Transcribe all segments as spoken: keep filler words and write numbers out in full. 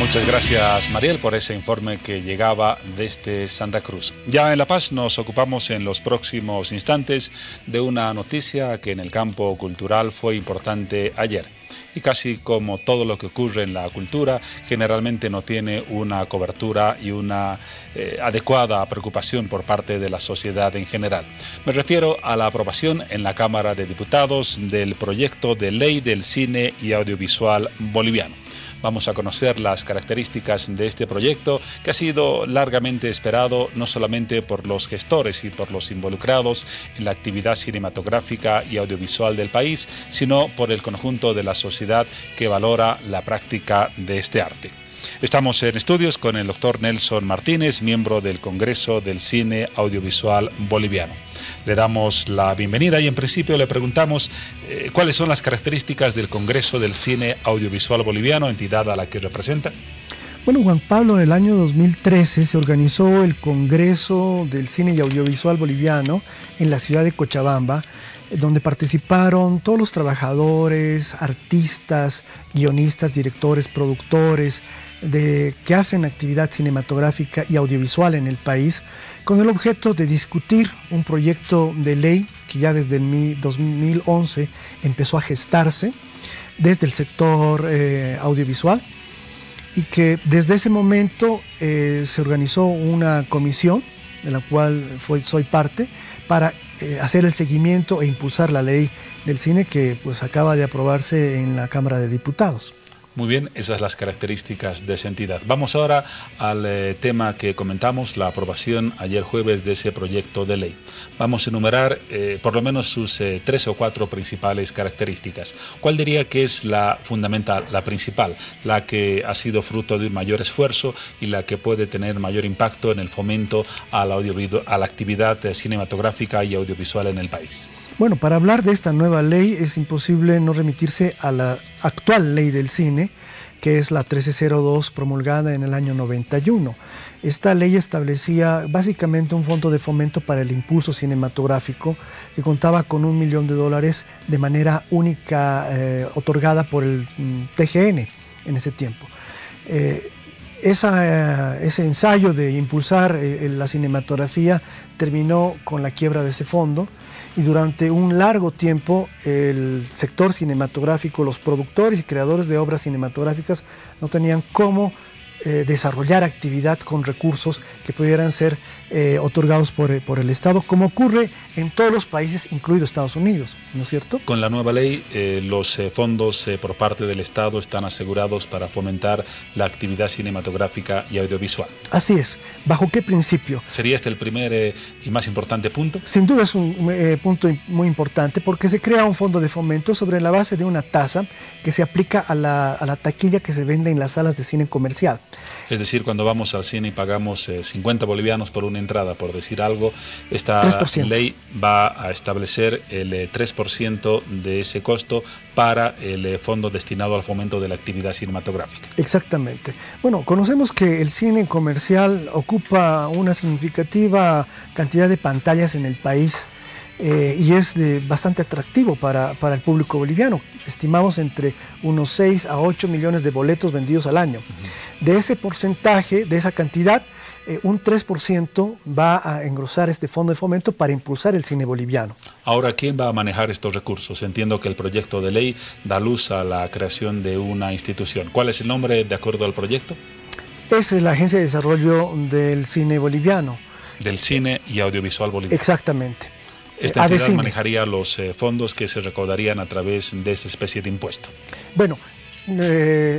Muchas gracias, Mariel, por ese informe que llegaba desde Santa Cruz. Ya en La Paz nos ocupamos en los próximos instantes de una noticia que en el campo cultural fue importante ayer. Y casi como todo lo que ocurre en la cultura, generalmente no tiene una cobertura y una eh, adecuada preocupación por parte de la sociedad en general. Me refiero a la aprobación en la Cámara de Diputados del proyecto de ley del cine y audiovisual boliviano. Vamos a conocer las características de este proyecto que ha sido largamente esperado no solamente por los gestores y por los involucrados en la actividad cinematográfica y audiovisual del país, sino por el conjunto de la sociedad que valora la práctica de este arte. Estamos en estudios con el doctor Nelson Martínez, miembro del Congreso del Cine Audiovisual Boliviano. Le damos la bienvenida y en principio le preguntamos eh, cuáles son las características del Congreso del Cine Audiovisual Boliviano, entidad a la que representa. Bueno, Juan Pablo, en el año dos mil trece se organizó el Congreso del Cine y Audiovisual Boliviano en la ciudad de Cochabamba, donde participaron todos los trabajadores, artistas, guionistas, directores, productores de, que hacen actividad cinematográfica y audiovisual en el país, con el objeto de discutir un proyecto de ley que ya desde el dos mil once empezó a gestarse desde el sector eh, audiovisual, y que desde ese momento eh, se organizó una comisión de la cual fue, soy parte para eh, hacer el seguimiento e impulsar la ley del cine que pues acaba de aprobarse en la Cámara de Diputados. Muy bien, esas son las características de esa entidad. Vamos ahora al eh, tema que comentamos, la aprobación ayer jueves de ese proyecto de ley. Vamos a enumerar eh, por lo menos sus eh, tres o cuatro principales características. ¿Cuál diría que es la fundamental, la principal, la que ha sido fruto de un mayor esfuerzo y la que puede tener mayor impacto en el fomento a la, a la actividad eh, cinematográfica y audiovisual en el país? Bueno, para hablar de esta nueva ley es imposible no remitirse a la actual ley del cine, que es la trece cero dos promulgada en el año noventa y uno. Esta ley establecía básicamente un fondo de fomento para el impulso cinematográfico que contaba con un millón de dólares de manera única eh, otorgada por el mm, T G N en ese tiempo. Eh, esa, eh, ese ensayo de impulsar eh, la cinematografía terminó con la quiebra de ese fondo. Y durante un largo tiempo el sector cinematográfico, los productores y creadores de obras cinematográficas no tenían cómo eh, desarrollar actividad con recursos que pudieran ser eh, otorgados por, por el Estado, como ocurre en todos los países, incluido Estados Unidos, ¿no es cierto? Con la nueva ley, eh, los eh, fondos eh, por parte del Estado están asegurados para fomentar la actividad cinematográfica y audiovisual. Así es. ¿Bajo qué principio? ¿Sería este el primer eh, y más importante punto? Sin duda es un eh, punto muy importante porque se crea un fondo de fomento sobre la base de una tasa que se aplica a la, a la taquilla que se vende en las salas de cine comercial. Es decir, cuando vamos al cine y pagamos eh, cincuenta bolivianos por una entrada, por decir algo, esta tres por ciento. Ley va a establecer el eh, tres por ciento de ese costo para el eh, fondo destinado al fomento de la actividad cinematográfica. Exactamente. Bueno, conocemos que el cine comercial ocupa una significativa cantidad de pantallas en el país eh, y es de, bastante atractivo para, para el público boliviano. Estimamos entre unos seis a ocho millones de boletos vendidos al año. Uh-huh. De ese porcentaje, de esa cantidad, Eh, un tres por ciento va a engrosar este fondo de fomento para impulsar el cine boliviano. Ahora, ¿quién va a manejar estos recursos? Entiendo que el proyecto de ley da luz a la creación de una institución. ¿Cuál es el nombre de acuerdo al proyecto? Es la Agencia de Desarrollo del Cine Boliviano. Del Cine y Audiovisual Boliviano. Exactamente. Esta entidad manejaría los eh, fondos que se recaudarían a través de esa especie de impuesto. Bueno, eh,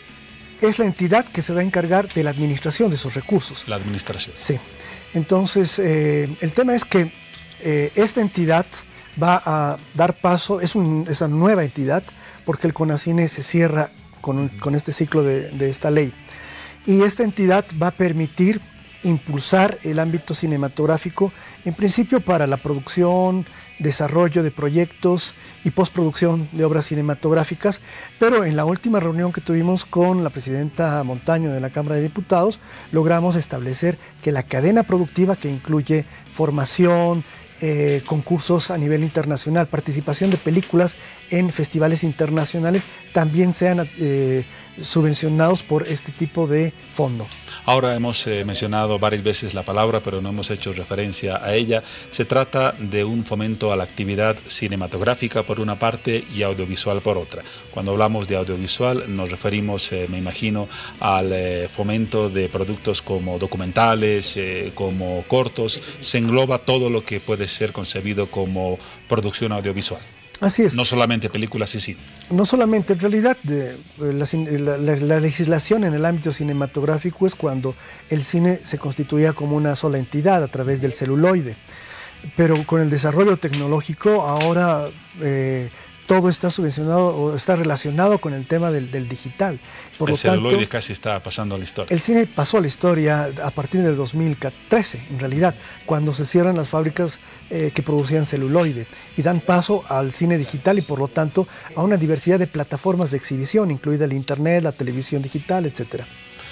es la entidad que se va a encargar de la administración de esos recursos. La administración. Sí. Entonces, eh, el tema es que eh, esta entidad va a dar paso, es, un, es una nueva entidad, porque el CONACINE se cierra con, un, con este ciclo de, de esta ley. Y esta entidad va a permitir impulsar el ámbito cinematográfico, en principio para la producción, desarrollo de proyectos y postproducción de obras cinematográficas, pero en la última reunión que tuvimos con la presidenta Montaño de la Cámara de Diputados, logramos establecer que la cadena productiva, que incluye formación, eh, concursos a nivel internacional, participación de películas en festivales internacionales también sean eh, subvencionados por este tipo de fondo. Ahora hemos eh, mencionado varias veces la palabra, pero no hemos hecho referencia a ella. Se trata de un fomento a la actividad cinematográfica por una parte y audiovisual por otra. Cuando hablamos de audiovisual nos referimos, eh, me imagino, al eh, fomento de productos como documentales, eh, como cortos. Se engloba todo lo que puede ser concebido como producción audiovisual. Así es. No solamente películas y cine. No solamente, en realidad de, la, la, la legislación en el ámbito cinematográfico es cuando el cine se constituía como una sola entidad a través del celuloide. Pero con el desarrollo tecnológico ahora eh, todo está subvencionado o está relacionado con el tema del, del digital. Por el lo tanto, celuloide casi está pasando a la historia. El cine pasó a la historia a partir del dos mil trece, en realidad, cuando se cierran las fábricas eh, que producían celuloide y dan paso al cine digital y por lo tanto a una diversidad de plataformas de exhibición, incluida el internet, la televisión digital, etcétera.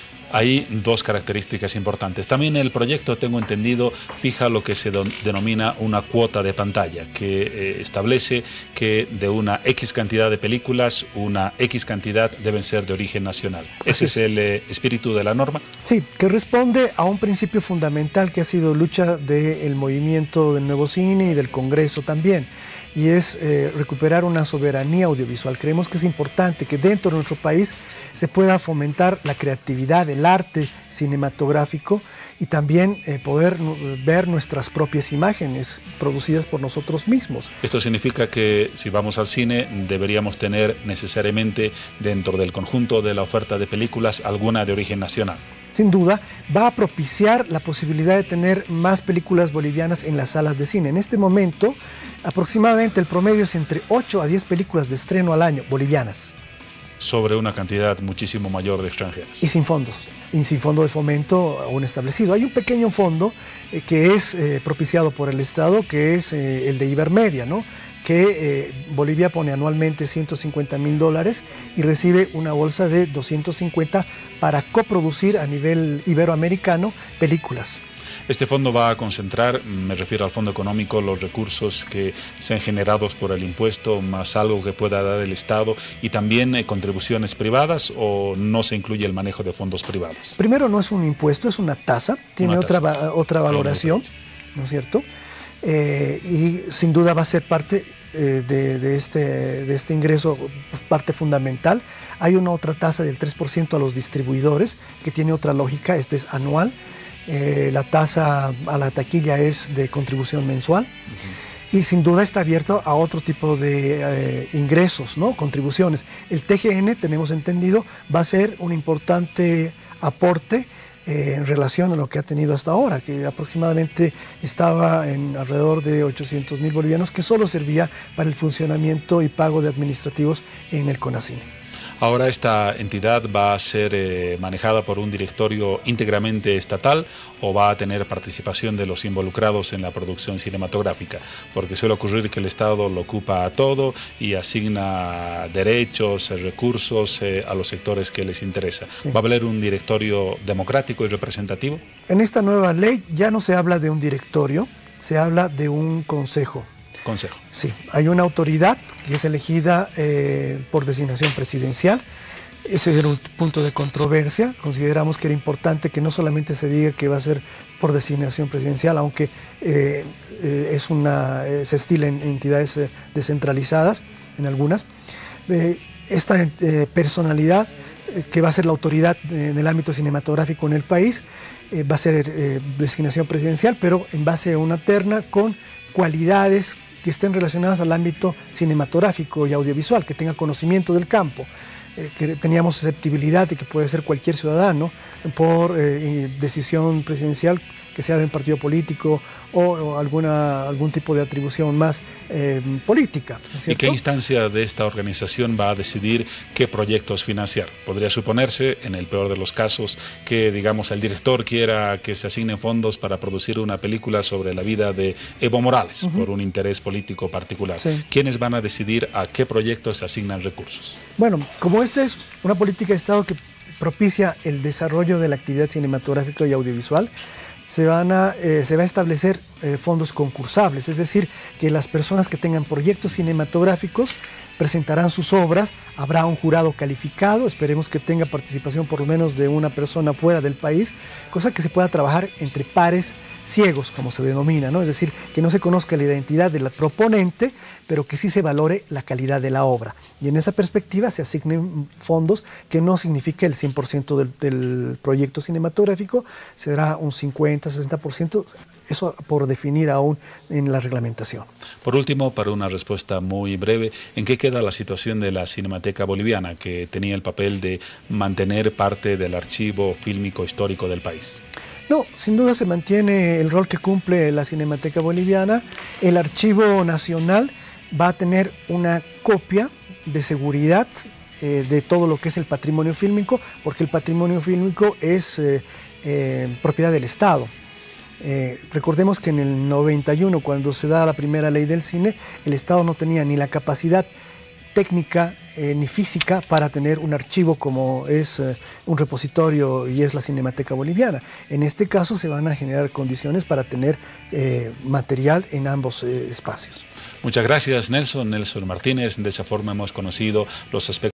Hay dos características importantes. También el proyecto, tengo entendido, fija lo que se denomina una cuota de pantalla, que eh, establece que de una X cantidad de películas, una X cantidad deben ser de origen nacional. ¿Ese es el eh, espíritu de la norma? Sí, que responde a un principio fundamental que ha sido lucha del movimiento del nuevo cine y del Congreso también, y es eh, recuperar una soberanía audiovisual. Creemos que es importante que dentro de nuestro país se pueda fomentar la creatividad, el arte cinematográfico y también eh, poder ver nuestras propias imágenes producidas por nosotros mismos. Esto significa que si vamos al cine deberíamos tener necesariamente dentro del conjunto de la oferta de películas alguna de origen nacional. Sin duda, va a propiciar la posibilidad de tener más películas bolivianas en las salas de cine. En este momento, aproximadamente el promedio es entre ocho a diez películas de estreno al año bolivianas. Sobre una cantidad muchísimo mayor de extranjeras. Y sin fondos, y sin fondo de fomento aún establecido. Hay un pequeño fondo eh, que es eh, propiciado por el Estado, que es eh, el de Ibermedia, ¿no? que eh, Bolivia pone anualmente ciento cincuenta mil dólares y recibe una bolsa de doscientos cincuenta para coproducir a nivel iberoamericano películas. Este fondo va a concentrar, me refiero al fondo económico, los recursos que sean generados por el impuesto, más algo que pueda dar el Estado, y también eh, contribuciones privadas, o no se incluye el manejo de fondos privados. Primero, no es un impuesto, es una tasa, tiene una tasa. Otra, otra valoración, ¿no es cierto? Eh, y sin duda va a ser parte eh, de, de, este, de este ingreso, parte fundamental. Hay una otra tasa del tres por ciento a los distribuidores, que tiene otra lógica, este es anual. Eh, la tasa a la taquilla es de contribución mensual. Uh-huh. Y sin duda está abierto a otro tipo de eh, ingresos, ¿no? Contribuciones. El T G N, tenemos entendido, va a ser un importante aporte eh, en relación a lo que ha tenido hasta ahora, que aproximadamente estaba en alrededor de ochocientos mil bolivianos, que solo servía para el funcionamiento y pago de administrativos en el CONACINE. Ahora esta entidad va a ser eh, manejada por un directorio íntegramente estatal, o va a tener participación de los involucrados en la producción cinematográfica, porque suele ocurrir que el Estado lo ocupa todo y asigna derechos, recursos eh, a los sectores que les interesa. Sí. ¿Va a haber un directorio democrático y representativo? En esta nueva ley ya no se habla de un directorio, se habla de un consejo. Consejo. Sí, hay una autoridad que es elegida eh, por designación presidencial. Ese era un punto de controversia. Consideramos que era importante que no solamente se diga que va a ser por designación presidencial, aunque eh, eh, es una, eh, se estila en entidades eh, descentralizadas, en algunas. Eh, esta eh, personalidad eh, que va a ser la autoridad eh, en el ámbito cinematográfico en el país eh, va a ser eh, designación presidencial, pero en base a una terna con cualidades que estén relacionadas al ámbito cinematográfico y audiovisual, que tenga conocimiento del campo, eh, que teníamos susceptibilidad de que puede ser cualquier ciudadano por eh, decisión presidencial, que sea de un partido político o, o alguna, algún tipo de atribución más eh, política, ¿no es cierto? ¿Y qué instancia de esta organización va a decidir qué proyectos financiar? Podría suponerse, en el peor de los casos, que digamos el director quiera que se asignen fondos para producir una película sobre la vida de Evo Morales, uh-huh. por un interés político particular. Sí. ¿Quiénes van a decidir a qué proyectos se asignan recursos? Bueno, como esta es una política de Estado que propicia el desarrollo de la actividad cinematográfica y audiovisual, se, van a, eh, se va a establecer eh, fondos concursables, es decir, que las personas que tengan proyectos cinematográficos presentarán sus obras, habrá un jurado calificado, esperemos que tenga participación por lo menos de una persona fuera del país, cosa que se pueda trabajar entre pares ciegos, como se denomina, ¿no? Es decir, que no se conozca la identidad del proponente, pero que sí se valore la calidad de la obra. Y en esa perspectiva se asignen fondos, que no significa el cien por ciento del, del proyecto cinematográfico, será un cincuenta, sesenta por ciento, eso por definir aún en la reglamentación. Por último, para una respuesta muy breve, ¿en qué queda la situación de la Cinemateca Boliviana, que tenía el papel de mantener parte del archivo fílmico histórico del país? No, sin duda se mantiene el rol que cumple la Cinemateca Boliviana. El Archivo Nacional va a tener una copia de seguridad eh, de todo lo que es el patrimonio fílmico, porque el patrimonio fílmico es eh, eh, propiedad del Estado. Eh, recordemos que en el noventa y uno, cuando se da la primera ley del cine, el Estado no tenía ni la capacidad técnica eh, ni física para tener un archivo como es eh, un repositorio y es la Cinemateca Boliviana. En este caso se van a generar condiciones para tener eh, material en ambos eh, espacios. Muchas gracias, Nelson. Nelson Martínez. De esa forma hemos conocido los aspectos